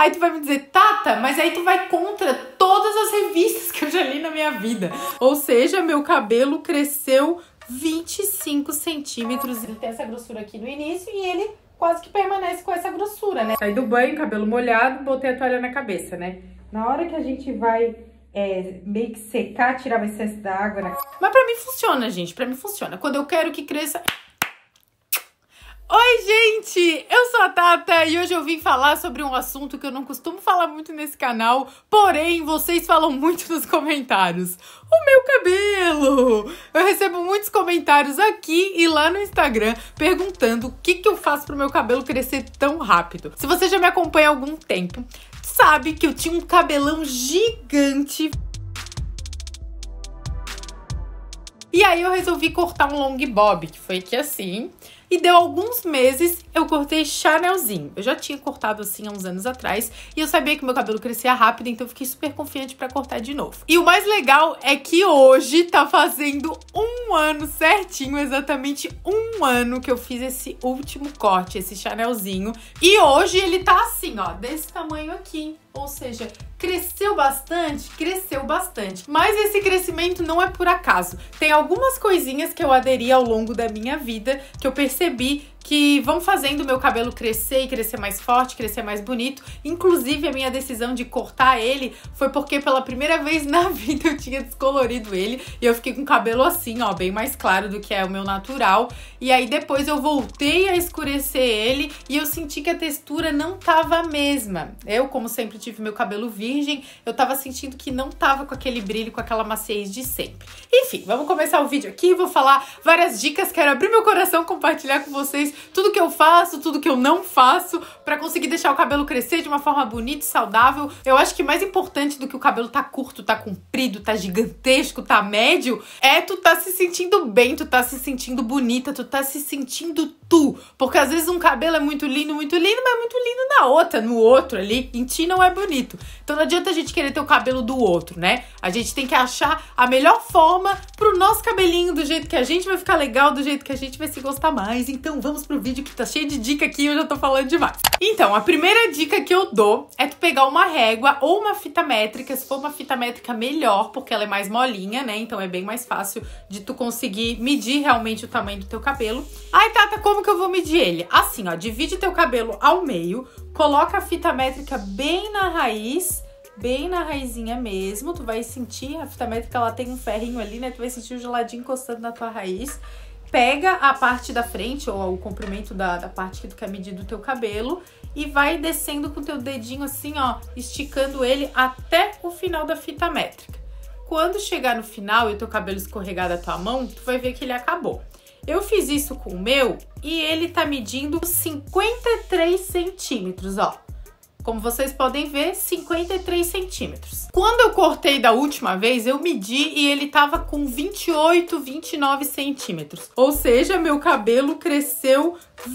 Aí tu vai me dizer, Tata, mas aí tu vai contra todas as revistas que eu já li na minha vida. Ou seja, meu cabelo cresceu 25 centímetros. Ele tem essa grossura aqui no início e ele quase que permanece com essa grossura, né? Saí do banho, cabelo molhado, botei a toalha na cabeça, né? Na hora que a gente vai meio que secar, tirar o excesso da água, né? Mas pra mim funciona, gente, pra mim funciona. Quando eu quero que cresça... Oi, gente! Eu sou a Tata e hoje eu vim falar sobre um assunto que eu não costumo falar muito nesse canal, porém, vocês falam muito nos comentários. O meu cabelo! Eu recebo muitos comentários aqui e lá no Instagram perguntando o que eu faço pro meu cabelo crescer tão rápido. Se você já me acompanha há algum tempo, sabe que eu tinha um cabelão gigante. E aí eu resolvi cortar um long bob, que foi aqui assim. E deu alguns meses, eu cortei Chanelzinho. Eu já tinha cortado assim há uns anos atrás. E eu sabia que meu cabelo crescia rápido, então eu fiquei super confiante pra cortar de novo. E o mais legal é que hoje tá fazendo um ano certinho, exatamente um ano que eu fiz esse último corte, esse Chanelzinho. E hoje ele tá assim, ó, desse tamanho aqui. Ou seja, cresceu bastante? Cresceu bastante. Mas esse crescimento não é por acaso. Tem algumas coisinhas que eu aderi ao longo da minha vida que eu percebi que vão fazendo o meu cabelo crescer e crescer mais forte, crescer mais bonito. Inclusive, a minha decisão de cortar ele foi porque pela primeira vez na vida eu tinha descolorido ele e eu fiquei com o cabelo assim, ó, bem mais claro do que é o meu natural. E aí depois eu voltei a escurecer ele e eu senti que a textura não tava a mesma. Eu, como sempre tive meu cabelo virgem, eu tava sentindo que não tava com aquele brilho, com aquela maciez de sempre. Enfim, vamos começar o vídeo aqui, vou falar várias dicas, quero abrir meu coração, compartilhar com vocês tudo que eu faço, tudo que eu não faço pra conseguir deixar o cabelo crescer de uma forma bonita e saudável. Eu acho que mais importante do que o cabelo tá curto, tá comprido, tá gigantesco, tá médio, é tu tá se sentindo bem, tu tá se sentindo bonita, tu tá se sentindo tu. Porque às vezes um cabelo é muito lindo, mas é muito lindo na outra, no outro ali, em ti não é bonito. Então não adianta a gente querer ter o cabelo do outro, né? A gente tem que achar a melhor forma pro nosso cabelinho, do jeito que a gente vai ficar legal, do jeito que a gente vai se gostar mais. Então vamos pro vídeo que tá cheio de dica aqui e eu já tô falando demais. Então, a primeira dica que eu dou é tu pegar uma régua ou uma fita métrica. Se for uma fita métrica, melhor, porque ela é mais molinha, né? Então é bem mais fácil de tu conseguir medir realmente o tamanho do teu cabelo. Ai, Tata, como que eu vou medir ele? Assim, ó, divide teu cabelo ao meio, coloca a fita métrica bem na raiz, bem na raizinha mesmo. Tu vai sentir, a fita métrica, ela tem um ferrinho ali, né? Tu vai sentir o geladinho encostando na tua raiz. Pega a parte da frente, ou o comprimento da parte que tu quer medir do teu cabelo, e vai descendo com o teu dedinho assim, ó, esticando ele até o final da fita métrica. Quando chegar no final e o teu cabelo escorregar da tua mão, tu vai ver que ele acabou. Eu fiz isso com o meu e ele tá medindo 53 centímetros, ó. Como vocês podem ver, 53 centímetros. Quando eu cortei da última vez, eu medi e ele tava com 28, 29 centímetros. Ou seja, meu cabelo cresceu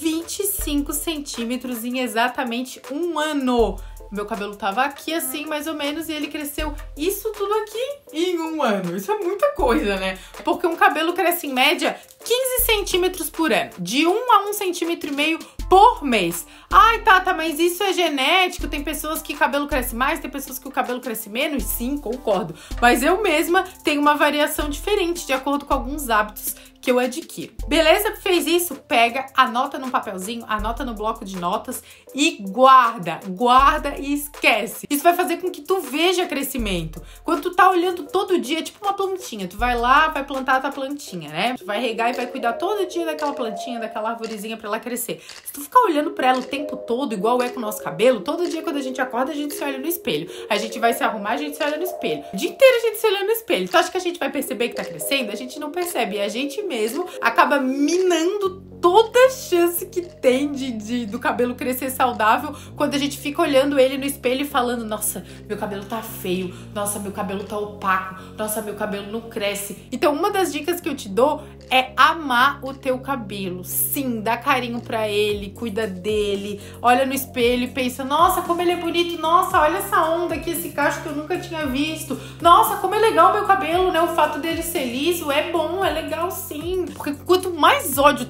25 centímetros em exatamente um ano. Meu cabelo tava aqui assim, mais ou menos, e ele cresceu isso tudo aqui em um ano. Isso é muita coisa, né? Porque um cabelo cresce em média 15 centímetros por ano. De 1 a 1,5 centímetros por mês. Ai, Tata, mas isso é genético? Tem pessoas que o cabelo cresce mais, tem pessoas que o cabelo cresce menos? Sim, concordo. Mas eu mesma tenho uma variação diferente de acordo com alguns hábitos que eu adquiro. Beleza? Fez isso? Pega, anota num papelzinho, anota no bloco de notas e guarda. Guarda e esquece. Isso vai fazer com que tu veja crescimento. Quando tu tá olhando todo dia, tipo uma plantinha, tu vai lá, vai plantar a tua plantinha, né? Tu vai regar e vai cuidar todo dia daquela plantinha, daquela arvorezinha pra ela crescer. Se tu ficar olhando pra ela o tempo todo, igual é com o nosso cabelo, todo dia quando a gente acorda, a gente se olha no espelho. A gente vai se arrumar, a gente se olha no espelho. O dia inteiro a gente se olha no espelho. Tu acha que a gente vai perceber que tá crescendo? A gente não percebe. E a gente mesmo acaba minando toda a chance que tem do cabelo crescer saudável quando a gente fica olhando ele no espelho e falando: nossa, meu cabelo tá feio, nossa, meu cabelo tá opaco, nossa, meu cabelo não cresce. Então uma das dicas que eu te dou é amar o teu cabelo. Sim, dá carinho pra ele, cuida dele, olha no espelho e pensa: nossa, como ele é bonito, nossa, olha essa onda aqui, esse cacho que eu nunca tinha visto, nossa, como é legal o meu cabelo, né? O fato dele ser liso é bom, é legal sim. Porque quanto mais ódio tu coloca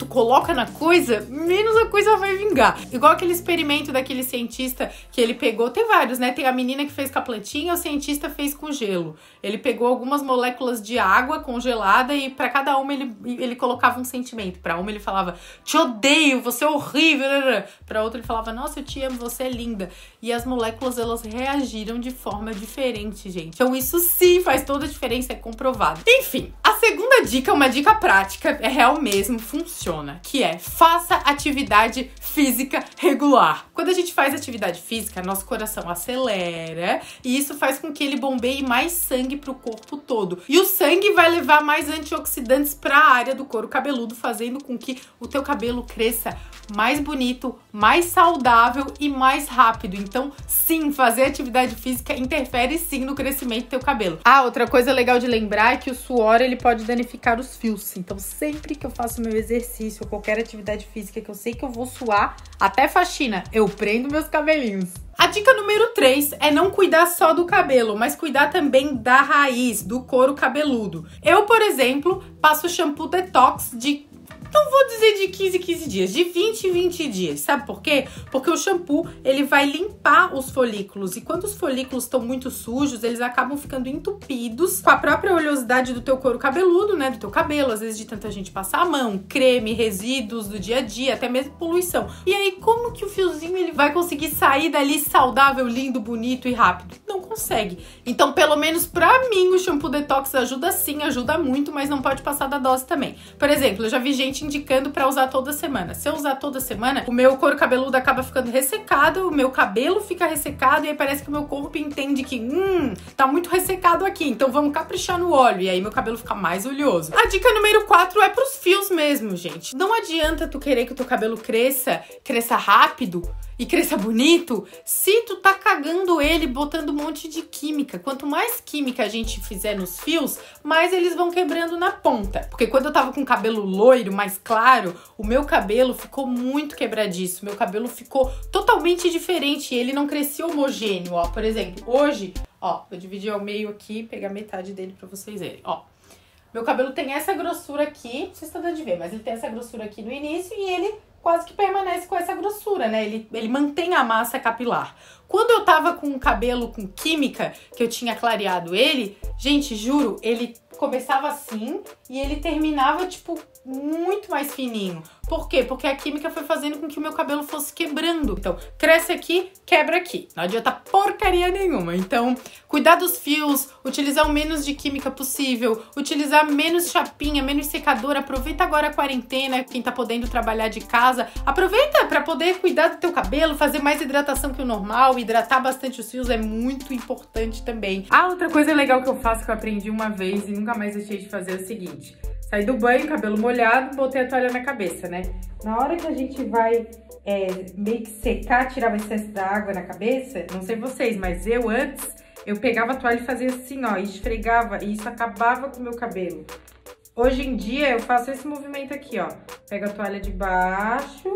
foca na coisa, menos a coisa vai vingar. Igual aquele experimento daquele cientista que ele pegou, tem vários, né? Tem a menina que fez com a plantinha, o cientista fez com gelo. Ele pegou algumas moléculas de água congelada e pra cada uma ele colocava um sentimento. Pra uma ele falava, te odeio, você é horrível. Pra outra ele falava, nossa, eu te amo, você é linda. E as moléculas, elas reagiram de forma diferente, gente. Então isso sim faz toda a diferença, é comprovado. Enfim, a segunda dica é uma dica prática, é real mesmo, funciona, que é faça atividade física regular. Quando a gente faz atividade física, nosso coração acelera e isso faz com que ele bombeie mais sangue pro corpo todo. E o sangue vai levar mais antioxidantes para a área do couro cabeludo, fazendo com que o teu cabelo cresça mais bonito, mais saudável e mais rápido. Então, sim, fazer atividade física interfere sim no crescimento do teu cabelo. Ah, outra coisa legal de lembrar é que o suor, ele pode danificar os fios. Então, sempre que eu faço meu exercício ou qualquer atividade física que eu sei que eu vou suar, até faxina, eu prendo meus cabelinhos. A dica número 3 é não cuidar só do cabelo, mas cuidar também da raiz, do couro cabeludo. Eu, por exemplo, passo shampoo detox de... não vou dizer de 15 em 15 dias, de 20 em 20 dias. Sabe por quê? Porque o shampoo, ele vai limpar os folículos. E quando os folículos estão muito sujos, eles acabam ficando entupidos com a própria oleosidade do teu couro cabeludo, né? Do teu cabelo, às vezes de tanta gente passar a mão, creme, resíduos do dia a dia, até mesmo poluição. E aí, como que o fiozinho, ele vai conseguir sair dali saudável, lindo, bonito e rápido? Não consegue. Então, pelo menos pra mim, o shampoo detox ajuda sim, ajuda muito, mas não pode passar da dose também. Por exemplo, eu já vi gente indicando pra usar toda semana. Se eu usar toda semana, o meu couro cabeludo acaba ficando ressecado, o meu cabelo fica ressecado e aí parece que o meu corpo entende que, tá muito ressecado aqui, então vamos caprichar no óleo e aí meu cabelo fica mais oleoso. A dica número 4 é pros fios mesmo, gente. Não adianta tu querer que o teu cabelo cresça rápido e cresça bonito, se tu tá cagando ele, botando um monte de química. Quanto mais química a gente fizer nos fios, mais eles vão quebrando na ponta. Porque quando eu tava com o cabelo loiro, mais claro, o meu cabelo ficou muito quebradiço. Meu cabelo ficou totalmente diferente, ele não crescia homogêneo, ó. Por exemplo, hoje, ó, vou dividir ao meio aqui, pegar metade dele pra vocês verem, ó. Meu cabelo tem essa grossura aqui, não sei se tá dando de ver, mas ele tem essa grossura aqui no início e ele quase que permanece com essa grossura, né? Ele mantém a massa capilar. Quando eu tava com o cabelo com química, que eu tinha clareado ele, gente, juro, ele começava assim e ele terminava, tipo, muito mais fininho. Por quê? Porque a química foi fazendo com que o meu cabelo fosse quebrando. Então, cresce aqui, quebra aqui. Não adianta porcaria nenhuma. Então, cuidar dos fios, utilizar o menos de química possível, utilizar menos chapinha, menos secador. Aproveita agora a quarentena, quem tá podendo trabalhar de casa. Aproveita para poder cuidar do teu cabelo, fazer mais hidratação que o normal. Hidratar bastante os fios é muito importante também. Ah, outra coisa legal que eu faço, que eu aprendi uma vez e nunca mais deixei de fazer, é o seguinte. Saí do banho, cabelo molhado, botei a toalha na cabeça, né? Na hora que a gente vai meio que secar, tirar o excesso da água na cabeça, não sei vocês, mas eu antes, eu pegava a toalha e fazia assim, ó, esfregava, e isso acabava com o meu cabelo. Hoje em dia, eu faço esse movimento aqui, ó. Pego a toalha de baixo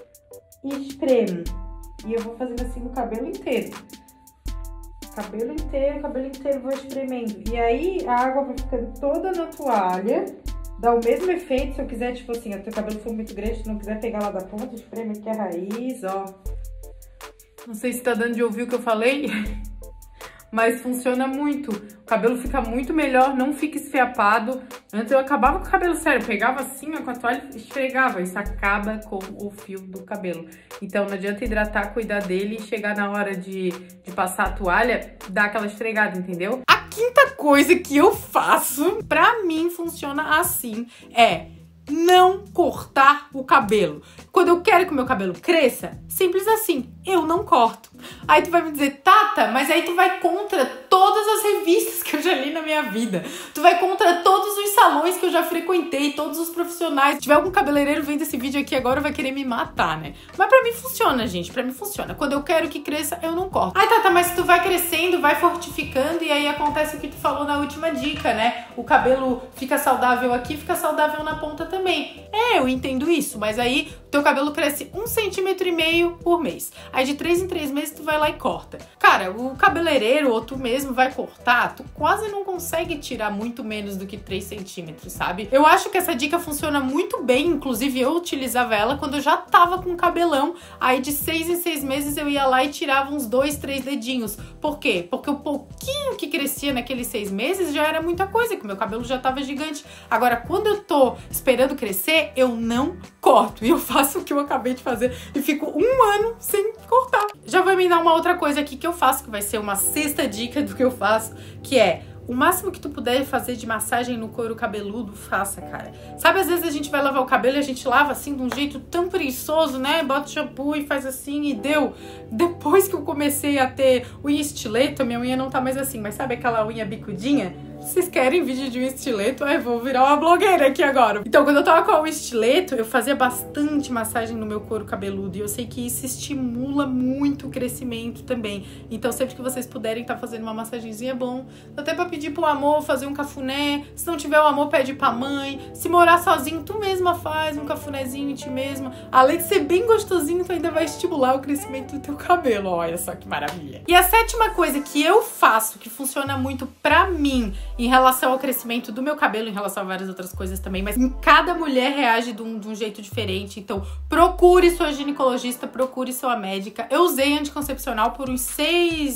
e espremo. E eu vou fazendo assim no cabelo inteiro. Cabelo inteiro, vou espremendo. E aí, a água vai ficando toda na toalha. Dá o mesmo efeito, se eu quiser, tipo assim, o teu cabelo for muito grande, se não quiser pegar lá da ponta, espreme aqui a raiz, ó. Não sei se tá dando de ouvir o que eu falei, mas funciona muito. O cabelo fica muito melhor, não fica esfiapado. Antes eu acabava com o cabelo sério, pegava assim, ó, com a toalha e esfregava. Isso acaba com o fio do cabelo. Então não adianta hidratar, cuidar dele e chegar na hora de passar a toalha, dar aquela esfregada, entendeu? A quinta coisa que eu faço, pra mim funciona assim, é não cortar o cabelo. Quando eu quero que o meu cabelo cresça, simples assim, eu não corto. Aí tu vai me dizer, Tata, mas aí tu vai contra todas as revistas que eu já li na minha vida. Tu vai contra todos os salões que eu já frequentei, todos os profissionais. Se tiver algum cabeleireiro vendo esse vídeo aqui agora, vai querer me matar, né? Mas pra mim funciona, gente, pra mim funciona. Quando eu quero que cresça, eu não corto. Ai, Tata, mas tu vai crescendo, vai fortificando e aí acontece o que tu falou na última dica, né? O cabelo fica saudável aqui, fica saudável na ponta também. É, eu entendo isso, mas aí o teu cabelo cresce 1,5 cm por mês. Aí de 3 em 3 meses tu vai lá e corta. cara, o cabeleireiro ou tu mesmo vai cortar, tu quase não consegue tirar muito menos do que 3 centímetros, sabe? Eu acho que essa dica funciona muito bem, inclusive eu utilizava ela quando eu já tava com cabelão, aí de 6 em 6 meses eu ia lá e tirava uns 2, 3 dedinhos. Por quê? Porque o pouquinho que crescia naqueles 6 meses já era muita coisa, que o meu cabelo já tava gigante. Agora, quando eu tô esperando crescer, eu não corto. E eu faço o que eu acabei de fazer e fico 1 ano sem cortar. Já vou me dar uma outra coisa aqui que eu faço, que vai ser uma 6ª dica do que eu faço, que é: o máximo que tu puder fazer de massagem no couro cabeludo, faça, cara. Sabe, às vezes a gente vai lavar o cabelo e a gente lava assim de um jeito tão preguiçoso, né? Bota o shampoo e faz assim e deu. Depois que eu comecei a ter unha estileto, a minha unha não tá mais assim, mas sabe aquela unha bicudinha? Vocês querem vídeo de um estileto? Ai, vou virar uma blogueira aqui agora. Então, quando eu tava com o estileto, eu fazia bastante massagem no meu couro cabeludo. E eu sei que isso estimula muito o crescimento também. Então, sempre que vocês puderem estar fazendo uma massagenzinha, é bom. Dá até pra pedir pro amor fazer um cafuné. Se não tiver o amor, pede pra mãe. Se morar sozinho, tu mesma faz um cafunézinho em ti mesma. Além de ser bem gostosinho, tu ainda vai estimular o crescimento do teu cabelo. Olha só que maravilha. E a 7ª coisa que eu faço, que funciona muito pra mim, em relação ao crescimento do meu cabelo, em relação a várias outras coisas também, mas cada mulher reage de um jeito diferente. Então, procure sua ginecologista, procure sua médica. Eu usei anticoncepcional por uns 6,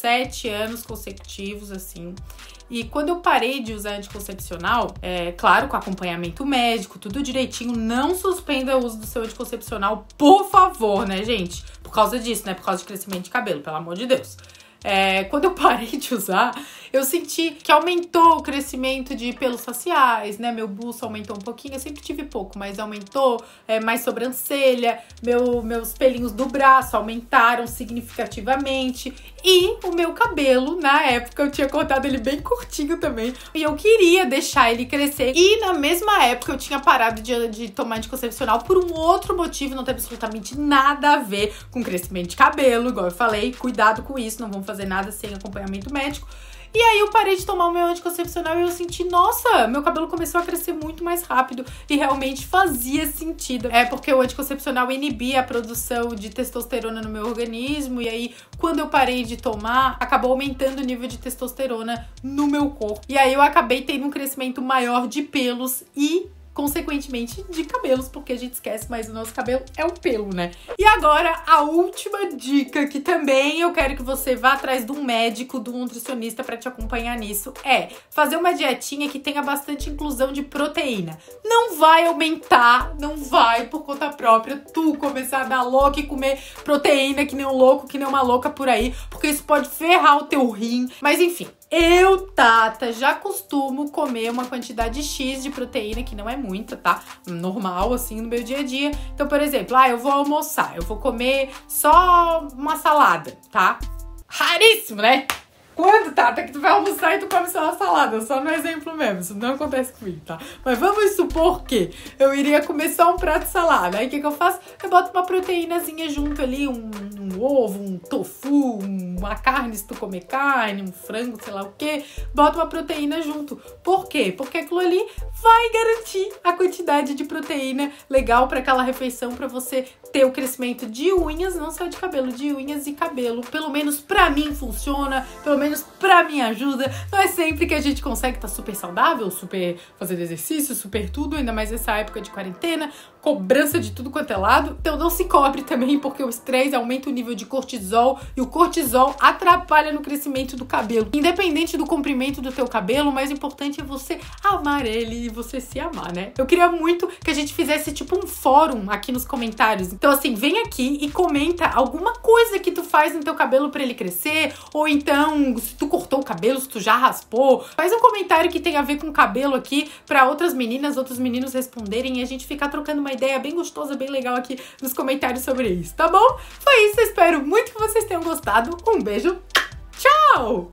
7 anos consecutivos, assim. E quando eu parei de usar anticoncepcional, claro, com acompanhamento médico, tudo direitinho, não suspenda o uso do seu anticoncepcional, por favor, né, gente? Por causa disso, né? Por causa de crescimento de cabelo, pelo amor de Deus. Quando eu parei de usar, eu senti que aumentou o crescimento de pelos faciais, né? Meu buço aumentou um pouquinho, eu sempre tive pouco, mas aumentou, mais sobrancelha, meus pelinhos do braço aumentaram significativamente. E o meu cabelo, na época, eu tinha cortado ele bem curtinho também, e eu queria deixar ele crescer. E na mesma época eu tinha parado de tomar anticoncepcional por um outro motivo, não tem absolutamente nada a ver com crescimento de cabelo, igual eu falei, cuidado com isso, não vamos fazer nada sem acompanhamento médico. E aí eu parei de tomar o meu anticoncepcional e eu senti, nossa, meu cabelo começou a crescer muito mais rápido e realmente fazia sentido. Porque o anticoncepcional inibia a produção de testosterona no meu organismo e aí quando eu parei de tomar, acabou aumentando o nível de testosterona no meu corpo. E aí eu acabei tendo um crescimento maior de pelos e consequentemente de cabelos, porque a gente esquece, mas o nosso cabelo é um pelo, né? E agora, a última dica, que também eu quero que você vá atrás de um médico, de um nutricionista pra te acompanhar nisso, é fazer uma dietinha que tenha bastante inclusão de proteína. Não vai aumentar, não vai por conta própria tu começar a dar louca e comer proteína que nem um louco, que nem uma louca por aí, porque isso pode ferrar o teu rim. Mas enfim, eu, Tata, já costumo comer uma quantidade X de proteína, que não é muita, tá? Normal, assim, no meu dia a dia. Então, por exemplo, eu vou almoçar, eu vou comer só uma salada, tá? Raríssimo, né? Quando, Tata, que tu vai almoçar e tu come só uma salada? Só no exemplo mesmo, isso não acontece comigo, tá? Mas vamos supor que eu iria comer só um prato de salada. Aí o que eu faço? Eu boto uma proteínazinha junto ali, um ovo, um tofu, uma carne se tu comer carne, um frango, sei lá o quê. Bota uma proteína junto. Por quê? Porque aquilo ali vai garantir a quantidade de proteína legal para aquela refeição, para você ter o crescimento de unhas, não só de cabelo, de unhas e cabelo. Pelo menos pra mim funciona, pelo menos pra mim ajuda. Não é sempre que a gente consegue estar super saudável, super fazendo exercício, super tudo, ainda mais nessa época de quarentena, cobrança de tudo quanto é lado. Então não se cobre também, porque o estresse aumenta o nível de cortisol e o cortisol atrapalha no crescimento do cabelo. Independente do comprimento do teu cabelo, o mais importante é você amar ele e você se amar, né? Eu queria muito que a gente fizesse tipo um fórum aqui nos comentários. Então assim, vem aqui e comenta alguma coisa que tu faz no teu cabelo pra ele crescer, ou então se tu cortou o cabelo, se tu já raspou. Faz um comentário que tem a ver com o cabelo aqui pra outras meninas, outros meninos responderem e a gente ficar trocando uma ideia bem gostosa, bem legal aqui nos comentários sobre isso, tá bom? Foi isso, eu espero muito que vocês tenham gostado. Um beijo, tchau!